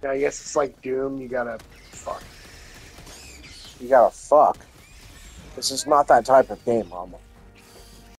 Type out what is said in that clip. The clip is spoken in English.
Yeah, I guess it's like Doom. You gotta fuck. You gotta fuck. This is not that type of game, Mama.